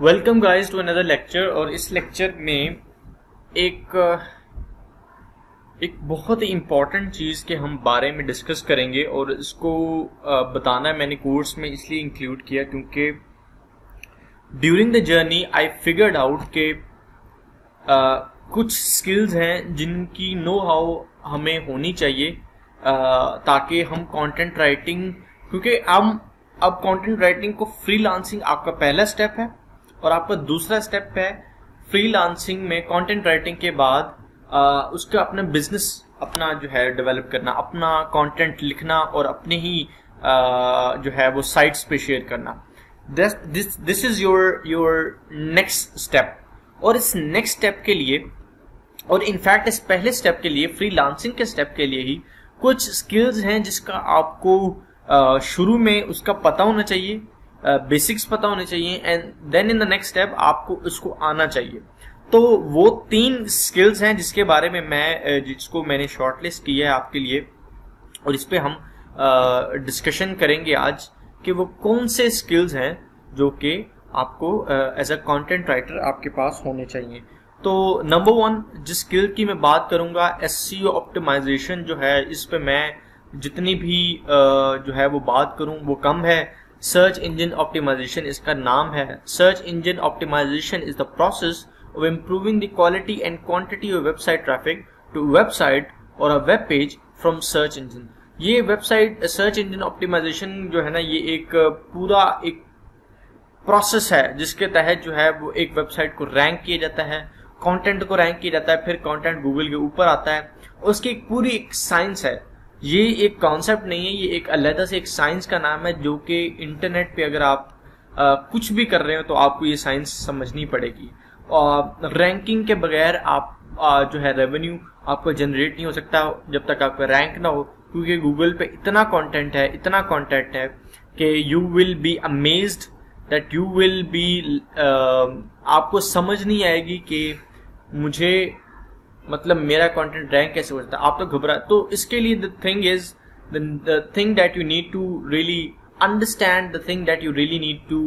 Welcome guys to another lecture. और इस lecture में एक बहुत ही इम्पॉर्टेंट चीज़ के हम बारे में डिस्कस करेंगे और इसको बताना मैंने कोर्स में इसलिए इंक्लूड किया क्योंकि during the journey I figured out के कुछ स्किल्स हैं जिनकी नो हाउ हमें होनी चाहिए ताकि हम कंटेंट राइटिंग, क्योंकि हम अब कंटेंट राइटिंग को फ्रीलांसिंग आपका पहला स्टेप है और आपका दूसरा स्टेप है फ्रीलांसिंग में कंटेंट राइटिंग के बाद उसका अपना बिजनेस अपना जो है डेवलप करना, अपना कंटेंट लिखना और अपने ही जो है वो साइट्स पे शेयर करना। This is your next step. और इस नेक्स्ट स्टेप के लिए और इनफैक्ट इस पहले स्टेप के लिए, फ्रीलांसिंग के स्टेप के लिए ही कुछ स्किल्स हैं जिसका आपको शुरू में उसका पता होना चाहिए, बेसिक्स पता होने चाहिए, and then in the next step आपको इसको आना चाहिए। तो वो 3 स्किल्स हैं जिसके बारे में जिसको मैंने शॉर्टलिस्ट किया है आपके लिए, और इस पे हम डिस्कशन करेंगे आज कि वो कौन से स्किल्स हैं जो कि आपको एज अ कंटेंट राइटर आपके पास होने चाहिए। तो नंबर 1 जिस स्किल की मैं बात करूंगा, एसईओ ऑप्टिमाइजेशन जो है, इस पे मैं जितनी भी जो है वो बात करूं वो कम है। सर्च इंजन ऑप्टिमाइजेशन इसका नाम है। Search engine optimization is the process of improving the quality and quantity of website traffic to website और a web page from search engine. ये वेबसाइट सर्च इंजन ऑप्टिमाइजेशन जो है ना, ये एक पूरा एक प्रोसेस है जिसके तहत जो है वो एक वेबसाइट को रैंक किया जाता है, कंटेंट को रैंक किया जाता है, फिर कंटेंट गूगल के ऊपर आता है। उसकी एक पूरी एक साइंस है। ये एक कॉन्सेप्ट नहीं है, ये एक अलग से एक साइंस का नाम है जो कि इंटरनेट पे अगर आप कुछ भी कर रहे हो तो आपको ये साइंस समझनी पड़ेगी। और रैंकिंग के बगैर आप जो है रेवेन्यू आपको जनरेट नहीं हो सकता जब तक आपका रैंक ना हो, क्योंकि गूगल पे इतना कंटेंट है कि you will be amazed that you will be आपको समझ नहीं आएगी कि मुझे मतलब मेरा कंटेंट रैंक कैसे हो जाता है, आप तो घबरा। तो इसके लिए the thing that you need to really understand, the thing that you really need to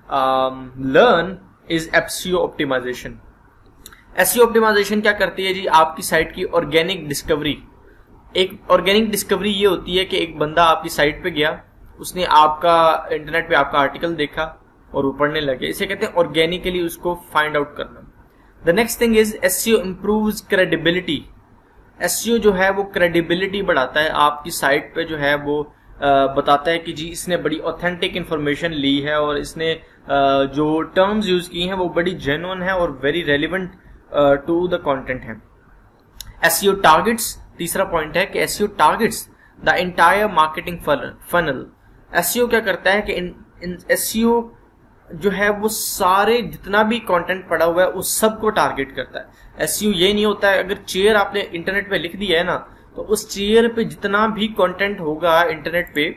learn is SEO optimization. SEO optimization क्या करती है जी? आपकी साइट की ऑर्गेनिक डिस्कवरी। एक ऑर्गेनिक डिस्कवरी ये होती है कि एक बंदा आपकी साइट पे गया, उसने आपका इंटरनेट पे आपका आर्टिकल देखा और वो पढ़ने लगे। इसे कहते हैं ऑर्गेनिकली उसको फाइंड आउट करना। The next thing is SEO improves credibility। SEO जो है वो credibility बढ़ाता है। आपकी साइट पे जो है वो बताता है कि जी इसने बड़ी ऑथेंटिक इंफॉर्मेशन ली है और इसने जो टर्म्स यूज की हैं वो बड़ी जेन्युइन है और very relevant to the content है। SEO टारगेट्स, तीसरा पॉइंट है कि SEO targets the entire marketing funnel. SEO क्या करता है कि SEO जो है वो सारे जितना भी कंटेंट पड़ा हुआ है उस सब को टारगेट करता है। एसईओ ये नहीं होता है अगर चेयर आपने इंटरनेट पे लिख दिया है ना, तो उस चेयर पे जितना भी कंटेंट होगा इंटरनेट पे,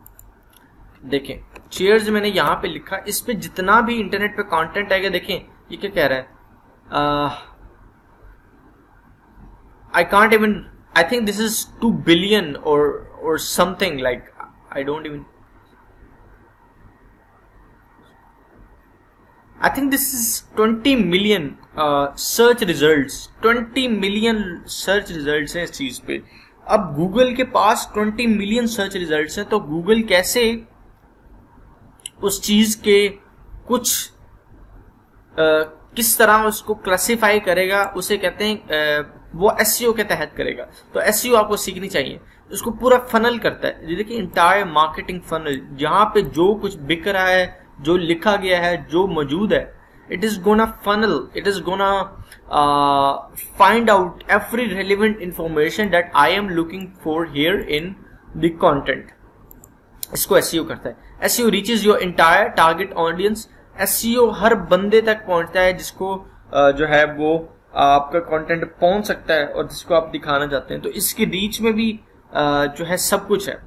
देखें चेयर्स मैंने यहाँ पे लिखा, इस पे जितना भी इंटरनेट पे कंटेंट आएगा, देखें ये क्या कह रहा है, I can't even, I think this is 2 billion और something like, I don't even, I think this is 20 million search results। 20 million search results हैं इस चीज पे। अब गूगल के पास 20 मिलियन सर्च रिजल्ट्स हैं, तो गूगल कैसे उस चीज के कुछ किस तरह उसको क्लासिफाई करेगा, उसे कहते हैं वो एसईओ के तहत करेगा। तो एसईओ आपको सीखनी चाहिए। उसको पूरा फनल करता है। देखिए इंटायर मार्केटिंग फनल, जहां पे जो कुछ बिक रहा है, जो लिखा गया है, जो मौजूद है, it is gonna funnel, it is gonna find out every relevant information that I am looking for here in the content. इसको एसईओ करता है। SEO reaches your entire target audience. SEO हर बंदे तक पहुंचता है जिसको जो है वो आपका कंटेंट पहुंच सकता है और जिसको आप दिखाना चाहते हैं। तो इसकी रीच में भी जो है सब कुछ है।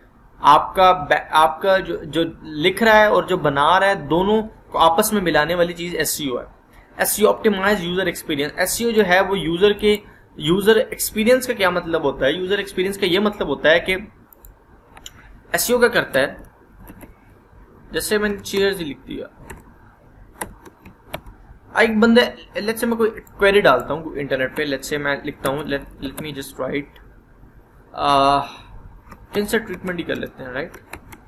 आपका जो लिख रहा है और जो बना रहा है, दोनों को आपस में मिलाने वाली चीज एसईओ है। SEO optimize user experience. SEO जो है वो यूजर एक्सपीरियंस का क्या मतलब होता है? यूजर एक्सपीरियंस का ये मतलब होता है कि एसईओ क्या करता है, जैसे मैंने चेयर्स लिख दिया, एक बंदा, लेट्स से मैं कोई क्वेरी डालता हूँ इंटरनेट पे, लेट्स से मैं लिखता हूँ let me just write cancer treatment ही कर लेते हैं, राइट?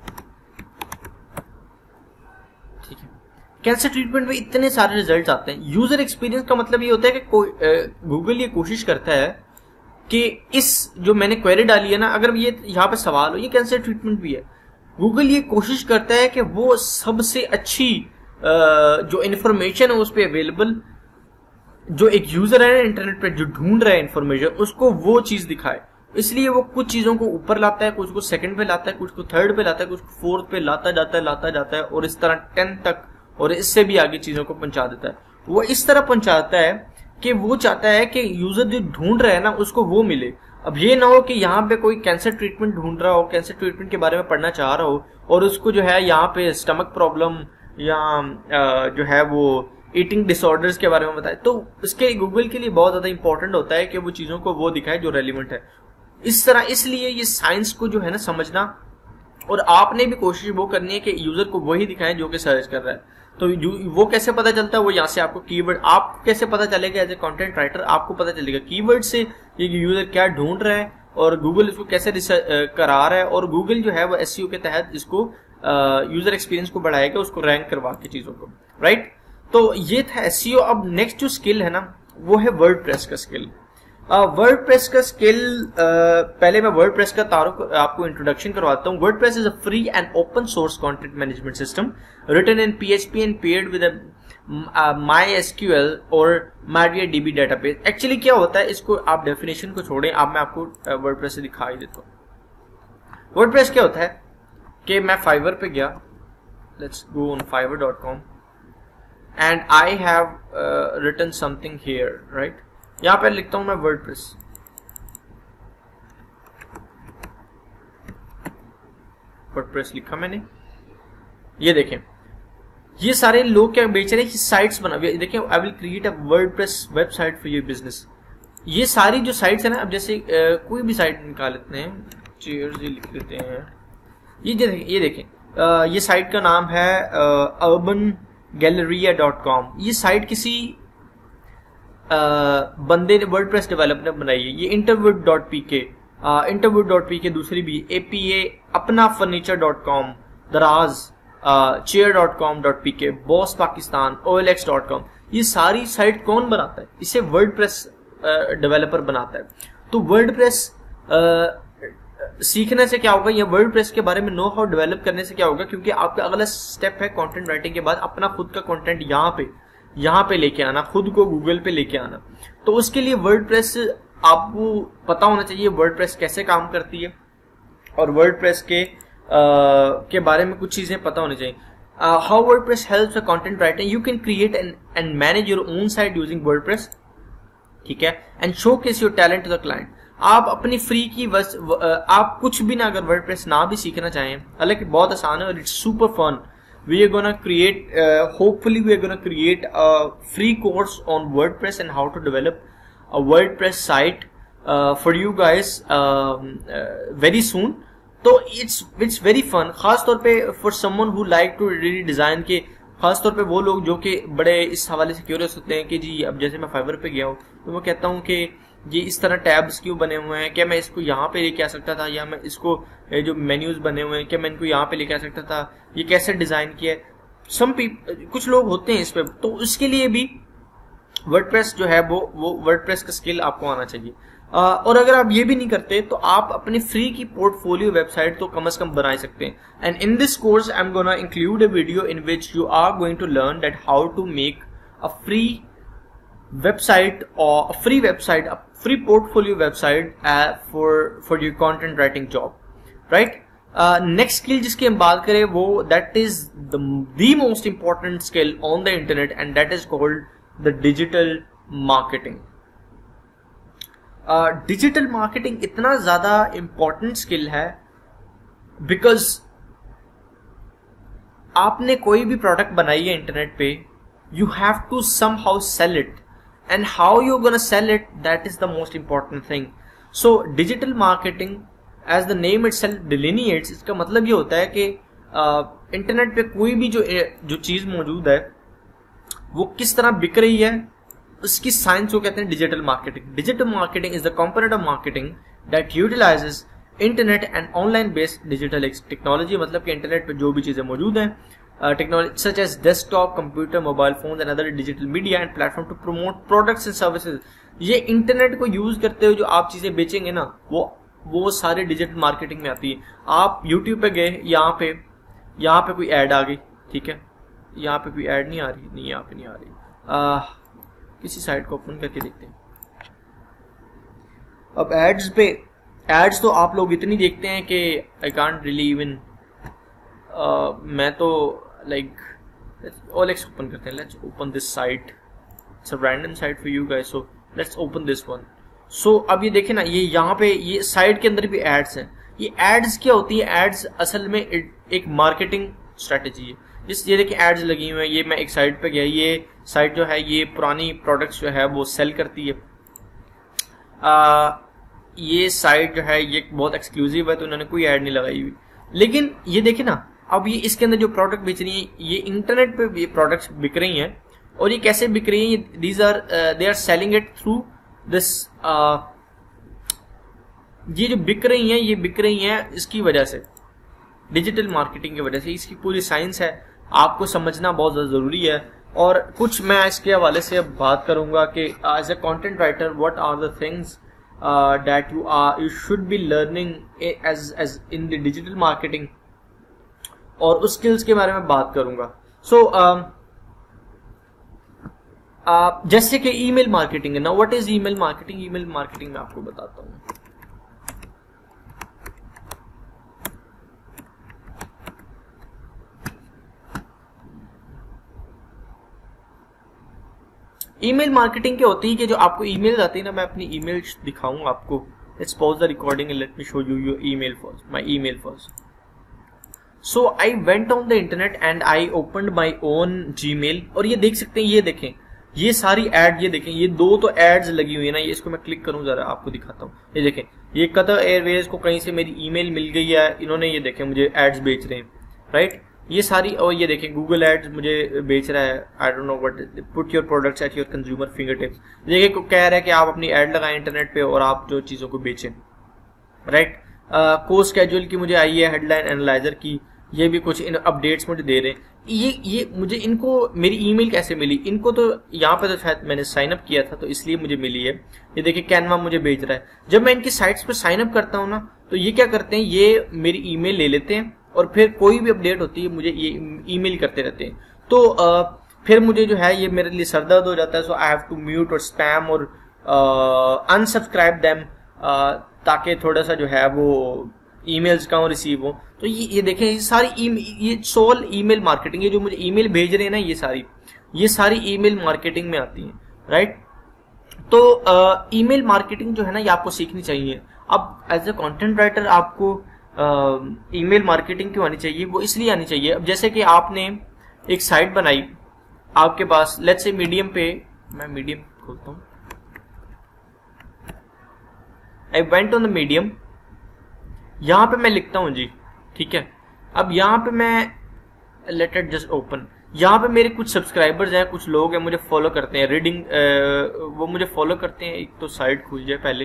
ठीक है, कैंसर ट्रीटमेंट में इतने सारे रिजल्ट्स आते हैं। यूजर एक्सपीरियंस का मतलब ये होता है कि गूगल ये कोशिश करता है कि इस जो मैंने क्वेरी डाली है ना, अगर ये यहाँ पे सवाल हो, ये कैंसर ट्रीटमेंट भी है, गूगल ये कोशिश करता है कि वो सबसे अच्छी जो इन्फॉर्मेशन है उस पर अवेलेबल, जो एक यूजर है इंटरनेट पे जो ढूंढ रहा है इन्फॉर्मेशन, उसको वो चीज दिखाए। इसलिए वो कुछ चीजों को ऊपर लाता है, कुछ को सेकंड पे लाता है, कुछ को थर्ड पे लाता है, कुछ को फोर्थ पे लाता जाता है और इस तरह 10 तक और इससे भी आगे चीजों को पहुंचा देता है। वो इस तरह पहुंचाता है कि वो चाहता है कि यूजर जो ढूंढ रहा है ना उसको वो मिले। अब ये ना हो कि यहाँ पे कोई कैंसर ट्रीटमेंट ढूंढ रहा हो, कैंसर ट्रीटमेंट के बारे में पढ़ना चाह रहा हो और उसको जो है यहाँ पे स्टमक प्रॉब्लम या जो है वो ईटिंग डिसऑर्डर्स के बारे में बताए, तो इसके गूगल के लिए बहुत ज्यादा इंपॉर्टेंट होता है कि वो चीजों को वो दिखाए जो रेलिवेंट है। इस तरह इसलिए ये साइंस को जो है ना समझना, और आपने भी कोशिश वो करनी है कि यूजर को वही दिखाएं जो कि सर्च कर रहा है। तो वो कैसे पता चलता है? वो यहाँ से आपको कीवर्ड, आपको कैसे पता चलेगा एज ए कंटेंट राइटर? आपको पता चलेगा कीवर्ड से ये यूजर क्या ढूंढ रहा है और गूगल इसको कैसे रिसर्च करा रहा है, और गूगल जो है वो एसईओ के तहत इसको यूजर एक्सपीरियंस को बढ़ाएगा, उसको रैंक करवा के चीजों को, राइट? तो ये था एसईओ। अब नेक्स्ट जो स्किल है ना वो है वर्डप्रेस का स्किल। वर्डप्रेस का स्किल, पहले मैं वर्डप्रेस का तारुफ आपको इंट्रोडक्शन करवाता हूँ। WordPress is a free and open source content management system written in PHP and paired with MySQL और MariaDB डेटाबेस। एक्चुअली क्या होता है, इसको आप डेफिनेशन को छोड़ें, अब मैं आपको वर्डप्रेस से दिखा ही देता हूँ। वर्डप्रेस क्या होता है कि मैं फाइवर पे गया, let's go on fiverr.com and I have written something here, right? यहां पे लिखता हूं मैं वर्डप्रेस, वर्डप्रेस लिखा मैंने। ये देखें, ये सारे लोग क्या बेच रहे हैं, साइट्स बना, देखें, I will create a WordPress website for your business. ये सारी जो साइट्स है ना, अब जैसे कोई भी साइट निकाल लेते हैं, चेयर्स ये लिख लेते हैं, ये देखें, ये साइट का नाम है urbangalleria.com। ये साइट किसी बंदे ने, वर्डप्रेस डेवलपर ने बनाई है। ये interview.pk दूसरी भी APA, अपना furniture.com, दराज, chair.com.pk, बॉस पाकिस्तान, OLX.com। ये सारी साइट कौन बनाता है? इसे वर्डप्रेस डेवलपर बनाता है। तो वर्डप्रेस सीखने से क्या होगा, या वर्डप्रेस के बारे में नो हाउ डेवलप करने से क्या होगा, क्योंकि आपका अगला स्टेप है कंटेंट राइटिंग के बाद अपना खुद का कंटेंट यहाँ पे लेके आना, खुद को गूगल पे लेके आना। तो उसके लिए वर्डप्रेस आपको पता होना चाहिए वर्डप्रेस कैसे काम करती है, और वर्डप्रेस के बारे में कुछ चीजें पता होनी चाहिए। How WordPress helps a content writing, you can create and manage your own site using WordPress, ठीक है, and showcase your talent to the client. आप अपनी फ्री की आप कुछ भी ना, अगर वर्डप्रेस ना भी सीखना चाहें, हालांकि बहुत आसान है और it's super fun, we are gonna create hopefully we are gonna create a free course on WordPress and how to develop a WordPress site for you guys very soon। तो it's very fun, खास तौर पे for someone who like to really design के, खास तौर पे वो लोग जो कि बड़े इस हवाले से क्यूरियस होते हैं कि जी अब जैसे मैं फाइवर पे गया हूँ तो मैं कहता हूँ कि ये इस तरह टैब्स क्यों बने हुए हैं, क्या मैं इसको यहाँ पे लेके आ सकता था, या मैं इसको जो मेन्यूज बने हुए हैं क्या मैं इनको यहाँ पे लेके आ सकता था, ये कैसे डिजाइन किया है। कुछ लोग होते हैं इस पे, तो उसके लिए भी वर्डप्रेस जो है वो वर्डप्रेस का स्किल आपको आना चाहिए। और अगर आप ये भी नहीं करते तो आप अपनी फ्री की पोर्टफोलियो वेबसाइट तो कम से कम बना सकते हैं। And in this course I am gonna include a video in which you are going to learn that how to make a free website or a free website, a free portfolio website for your content writing job, right? Next skill जिसकी हम बात करें वो that is the most important skill on the internet and that is called the digital marketing। digital marketing इतना ज़्यादा important skill है because आपने कोई भी प्रोडक्ट बनाई है इंटरनेट पे, you have to somehow sell it and how you're gonna sell it, that is the most important thing। so digital marketing as the name itself delineates, इसका मतलब ये होता है कि इंटरनेट पे कोई भी जो चीज मौजूद है वो किस तरह बिक रही है, उसकी साइंस को कहते हैं digital marketing. Digital marketing is the component of marketing that utilizes internet and online based digital technology, मतलब कि इंटरनेट पर जो भी चीजें मौजूद हैं, technology such as desktop, computer, mobile phone and other digital media and platform to promote products and services. ये internet को यूज करते हुए जो आप चीजें बेचेंगे ना, वो सारे डिजिटल मार्केटिंग में आती है। आप यूट्यूब पे गए, यहाँ पे कोई ऐड आ गई, ठीक है, यहाँ पे कोई ऐड नहीं आ रही, नहीं यहाँ पे नहीं आ रही, किसी साइट को ओपन करके देखते हैं। अब एड्स तो आप लोग इतनी देखते हैं कि आई कांट रियली इवन, मैं तो लाइक OLX ओपन करते हैं। Let's open this site, it's a random site for you guys, so let's open this one. So अब ये देखें ना, ये यहाँ पे ये साइट के अंदर भी एड्स हैं। ये एड्स क्या होती है? एड्स असल में एक मार्केटिंग स्ट्रेटेजी है। ये देखिए एड्स लगी हुई है। ये मैं एक साइट पे गया, ये साइट जो है ये पुरानी प्रोडक्ट्स जो है वो सेल करती है। ये साइट जो है ये बहुत एक्सक्लूसिव है, तो उन्होंने कोई ऐड नहीं लगाई हुई। लेकिन ये देखिए ना, अब ये इसके अंदर जो प्रोडक्ट बेच रही है, ये इंटरनेट पे ये प्रोडक्ट्स बिक रही हैं। और ये कैसे बिक रही है? They are selling it through this, ये जो बिक रही हैं, ये बिक रही हैं इसकी वजह से, डिजिटल मार्केटिंग की वजह से। इसकी पूरी साइंस है, आपको समझना बहुत ज्यादा जरूरी है। और कुछ मैं इसके हवाले से अब बात करूंगा कि as a content writer what are the things that you should be learning as in the digital marketing, और उस स्किल्स के बारे में बात करूंगा। सो जैसे कि ईमेल मार्केटिंग है ना, what is email marketing? Email marketing मैं आपको बताता हूँ। ईमेल मार्केटिंग क्या होती है कि जो आपको ईमेल आती है ना, मैं अपनी ईमेल दिखाऊंगा आपको। Let's pause the recording and let me show you your email first, my email first. So I went on the internet and I opened my own Gmail, और ये देख सकते हैं, ये देखें ये सारी एड, ये देखें ये दो तो एड्स लगी हुई है ना। ये इसको मैं क्लिक करूं जरा आपको दिखाता हूँ। ये देखें, ये कतर एयरवेज को कहीं से मेरी ईमेल मिल गई है, इन्होंने ये देखें मुझे एड्स बेच रहे हैं, राइट। ये सारी, और ये देखें गूगल एड्स मुझे बेच रहा है। I don't know what, put your products at your consumer finger tips. देखिए कह रहा है कि आप अपनी एड लगाएं इंटरनेट पे और आप जो चीजों को बेचें, राइट। कोर्स कैजुअल की मुझे आई है, हेडलाइन एनालाइजर की, ये भी कुछ इन अपडेट्स मुझे दे रहे हैं। ये मुझे, इनको मेरी ईमेल कैसे मिली? इनको तो यहाँ पे तो शायद मैंने साइन अप किया था, तो इसलिए मुझे मिली है। ये देखिए कैनवा मुझे भेज रहा है। जब मैं इनकी साइट्स पे साइन अप करता हूँ ना, तो ये क्या करते हैं, ये मेरी ईमेल ले लेते हैं और फिर कोई भी अपडेट होती है मुझे ये ईमेल करते रहते हैं। तो फिर मुझे जो है ये मेरे लिए सरदर्द हो जाता है। So I have to mute और स्पैम और अनसब्सक्राइब देम, ताकि थोड़ा सा जो है वो ईमेल्स का रिसीव हो। तो ये देखें, ये सारी ये सोल ईमेल मार्केटिंग है। जो मुझे ईमेल भेज रहे हैं ना, ये सारी ईमेल मार्केटिंग में आती है, राइट। तो ईमेल मार्केटिंग जो है ना, ये आपको सीखनी चाहिए। अब एज ए कंटेंट राइटर आपको ईमेल मार्केटिंग क्यों आनी चाहिए? वो इसलिए आनी चाहिए, अब जैसे कि आपने एक साइट बनाई, आपके पास लेट्स से मीडियम पे, मैं मीडियम खोलता हूँ, I went on the Medium, यहां पे मैं लिखता हूं जी, ठीक है। अब यहां पे मैं लेट इट जस्ट ओपन, यहां पे मेरे कुछ सब्सक्राइबर्स हैं, कुछ लोग हैं मुझे फॉलो करते हैं, रीडिंग वो मुझे फॉलो करते हैं। एक तो साइट खुल जाए पहले,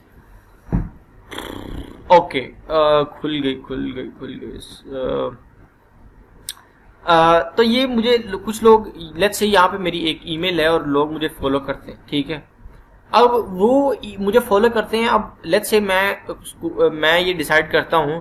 ओके, खुल गई। तो ये मुझे कुछ लोग, लेट्स से यहाँ पे मेरी एक ईमेल है और लोग मुझे फॉलो करते हैं, ठीक है। अब वो मुझे फॉलो करते हैं। अब लेट्स से मैं ये डिसाइड करता हूँ,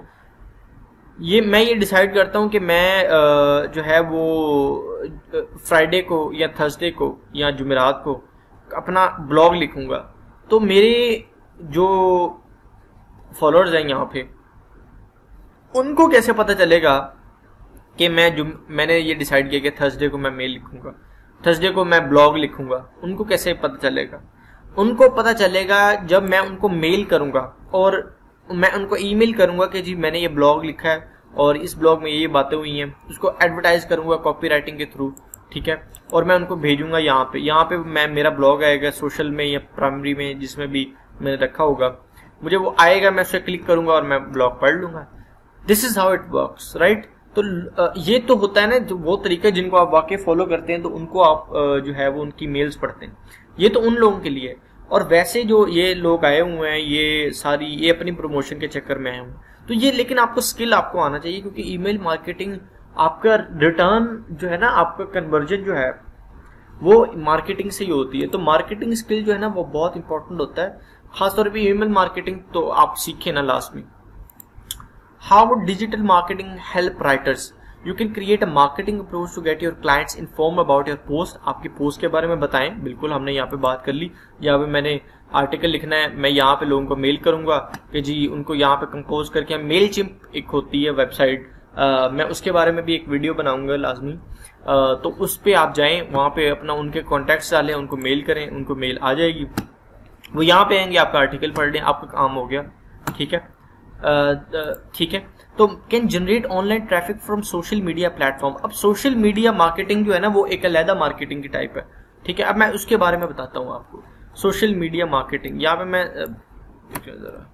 कि मैं जो है वो फ्राइडे को या थर्सडे को या जुमेरात को अपना ब्लॉग लिखूंगा। तो मेरे जो फॉलोअर्स हैं यहाँ पे, उनको कैसे पता चलेगा कि मैंने ये डिसाइड किया कि थर्सडे को मैं मेल लिखूंगा, थर्सडे को मैं ब्लॉग लिखूंगा? उनको कैसे पता चलेगा? उनको पता चलेगा जब मैं उनको मेल करूंगा और मैं उनको ईमेल करूंगा कि जी मैंने ये ब्लॉग लिखा है और इस ब्लॉग में ये बातें हुई हैं, उसको एडवर्टाइज करूंगा कॉपी राइटिंग के थ्रू, ठीक है। और मैं उनको भेजूंगा यहाँ पे मैं मेरा ब्लॉग आएगा सोशल में या प्राइमरी में, जिसमें भी मैंने रखा होगा, मुझे वो आएगा, मैं उसे क्लिक करूंगा और मैं ब्लॉग पढ़ लूंगा। This is how it works, right. तो ये तो होता है ना, जो वो तरीका जिनको आप वाकई फॉलो करते हैं तो उनको आप जो है वो उनकी मेल्स पढ़ते हैं, ये तो उन लोगों के लिए है। और वैसे जो ये लोग आए हुए हैं ये अपनी प्रमोशन के चक्कर में आए हुए हैं, तो ये लेकिन आपको स्किल आपको आना चाहिए, क्योंकि ईमेल मार्केटिंग आपका रिटर्न जो है ना, आपका कन्वर्जन जो है वो मार्केटिंग से ही होती है। तो मार्केटिंग स्किल जो है ना वो बहुत इंपॉर्टेंट होता है, खासतौर पर ईमेल मार्केटिंग तो आप सीखे ना लास्ट में। How would digital marketing help writers? You can create a marketing approach to get your clients inform about your post. आपकी पोस्ट के बारे में बताएं, बिल्कुल हमने यहाँ पे बात कर ली। यहाँ पे मैंने आर्टिकल लिखना है, मैं यहाँ पे लोगों को मेल करूंगा कि जी उनको यहाँ पे कंपोज करके, मेल चिम्प एक होती है वेबसाइट, मैं उसके बारे में भी एक वीडियो बनाऊंगा लाजमी। तो उस पर आप जाएं, वहाँ पे अपना उनके कॉन्टेक्ट्स डालें, उनको मेल करें, उनको मेल आ जाएगी, वो यहाँ पे आएंगे, आपका आर्टिकल पढ़ लें, आपका काम हो गया। ठीक है, ठीक है। तो can generate online traffic from social media platform. अब सोशल मीडिया मार्केटिंग जो है ना वो एक अलग मार्केटिंग की टाइप है। ठीक है, अब मैं उसके बारे में बताता हूँ आपको। सोशल मीडिया मार्केटिंग, यहाँ पे मैं जरा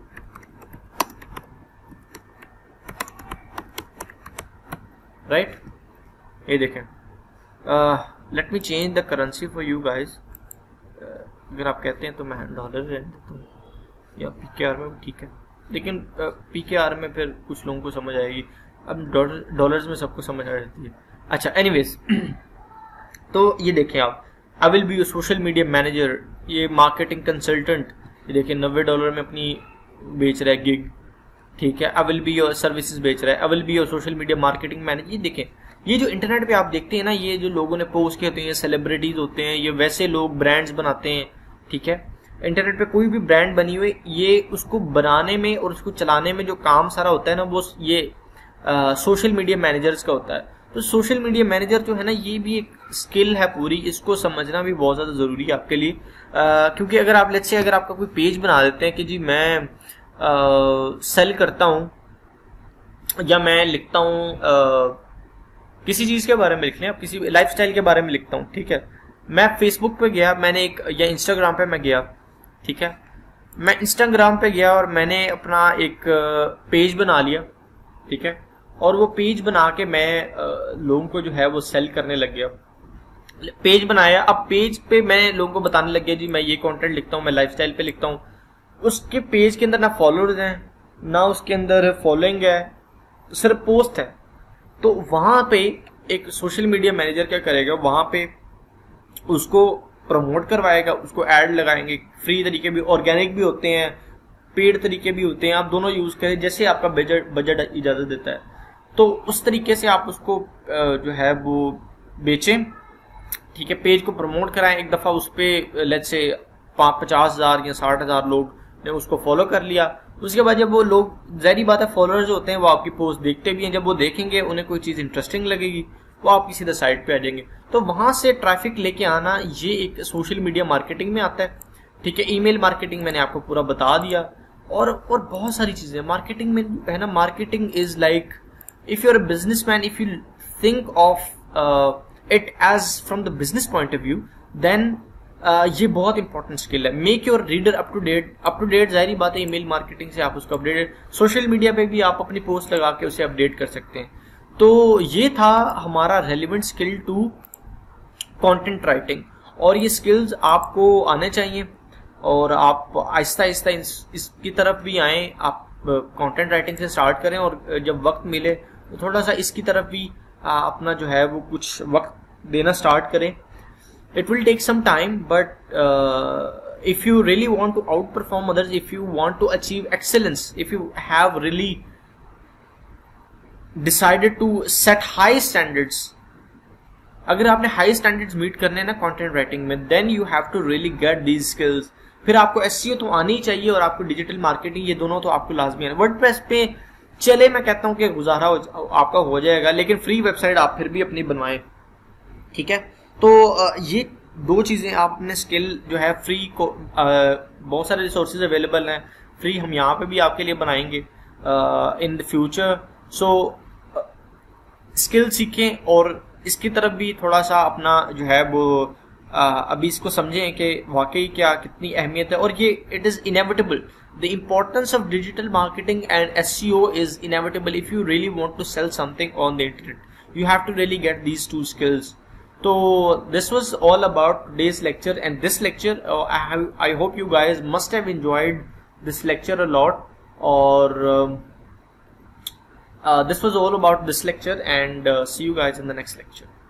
राइट, ये देखें, let me change the currency for you guys. अगर आप कहते हैं तो मैं डॉलर रहने देता हूँ या PKR में, ठीक है, लेकिन PKR में फिर कुछ लोगों को समझ आएगी, अब डॉलर्स में सबको समझ आ जाती है। अच्छा, एनीवेज तो ये देखें आप, I will be your social media manager, ये मार्केटिंग कंसल्टेंट, ये देखिए $90 में अपनी बेच रहा है गिग। ठीक है, I will be your services बेच रहा है, I will be your social media marketing manager. ये देखें, ये जो इंटरनेट पे आप देखते हैं ना, ये जो लोगों ने पोस्ट किए होते हैं, ये सेलिब्रिटीज होते हैं, ये वैसे लोग ब्रांड्स बनाते हैं। ठीक है, इंटरनेट पे कोई भी ब्रांड बनी हुई, ये उसको बनाने में और उसको चलाने में जो काम सारा होता है ना, वो ये सोशल मीडिया मैनेजर्स का होता है। तो सोशल मीडिया मैनेजर जो है ना, ये भी एक स्किल है पूरी, इसको समझना भी बहुत ज्यादा जरूरी है आपके लिए। क्योंकि अगर आप लेट्स से अगर आपका कोई पेज बना देते हैं कि जी मैं सेल करता हूं या मैं लिखता हूं किसी चीज के बारे में, लिख लें आप, किसी लाइफस्टाइल के बारे में लिखता हूं। ठीक है, मैं फेसबुक पे गया, मैंने एक, या इंस्टाग्राम पे मैं गया, ठीक है, मैं इंस्टाग्राम पे गया और मैंने अपना एक पेज बना लिया। ठीक है, और वो पेज बना के मैं लोगों को जो है वो सेल करने लग गया। पेज बनाया, अब पेज पे मैं लोगों को बताने लग गया जी मैं ये कंटेंट लिखता हूँ, मैं लाइफस्टाइल पे लिखता हूँ। उसके पेज के अंदर ना फॉलोअर्स हैं, ना उसके अंदर फॉलोइंग है, सिर्फ पोस्ट है। तो वहां पे एक सोशल मीडिया मैनेजर क्या करेगा, वहां पे उसको प्रमोट करवाएगा, उसको ऐड लगाएंगे, फ्री तरीके भी, ऑर्गेनिक भी होते हैं, पेड तरीके भी होते हैं, आप दोनों यूज करें जैसे आपका बजट इजाजत देता है। तो उस तरीके से आप उसको जो है वो बेचें। ठीक है, पेज को प्रमोट कराएं, एक दफा उस पे लेट्स से 50,000 या 60,000 लोग ने उसको फॉलो कर लिया। उसके बाद जब वो लोग, जाहिर बात है फॉलोअर्स होते हैं वो आपकी पोस्ट देखते भी हैं, जब वो देखेंगे उन्हें कोई चीज इंटरेस्टिंग लगेगी वो आपकी सीधा साइट पे आ जाएंगे। तो वहां से ट्रैफिक लेके आना ये एक सोशल मीडिया मार्केटिंग में आता है। ठीक है, ईमेल मार्केटिंग मैंने आपको पूरा बता दिया, और बहुत सारी चीजें मार्केटिंग में है ना। Marketing is like, if you are a businessman, if you think of it as from the business point of view, then ये बहुत इंपॉर्टेंट स्किल है। Make your reader up to date, जाहिर बात है ईमेल मार्केटिंग से आप उसको updated, social media पे भी आप अपनी पोस्ट लगा के उसे अपडेट कर सकते हैं। तो ये था हमारा relevant skill to content writing, और ये स्किल्स आपको आने चाहिए और आप आहिस्ता आहिस्ता इसकी तरफ भी आए। आप कंटेंट राइटिंग से स्टार्ट करें और जब वक्त मिले तो थोड़ा सा इसकी तरफ भी अपना जो है वो कुछ वक्त देना स्टार्ट करें। It will take some time, but if you really want to outperform others, if you want to achieve excellence, if you have really decided to set high standards, अगर आपने high standards meet करने हैं ना content writing में, then you have to really get these skills। फिर आपको SEO तो आनी ही चाहिए और आपको डिजिटल मार्केटिंग, ये दोनों तो आपको लाजमी है। वर्डप्रेस पे चले मैं कहता हूँ कि गुजारा आपका हो जाएगा, लेकिन फ्री वेबसाइट आप फिर भी अपनी बनवाएं। ठीक है, तो ये दो चीजें आप अपने स्किल जो है फ्री को, बहुत सारे रिसोर्सेज अवेलेबल हैं फ्री, हम यहाँ पे भी आपके लिए बनाएंगे in the future. So skill सीखें और इसकी तरफ भी थोड़ा सा अपना जो है वो अभी इसको समझें कि वाकई क्या कितनी अहमियत है। और ये it is inevitable, the importance of digital marketing and SEO is inevitable. If you really want to sell something on the internet, you have to really get these two skills. So this was all about today's lecture, and this lecture I hope you guys must have enjoyed this lecture a lot, or this was all about this lecture, and see you guys in the next lecture.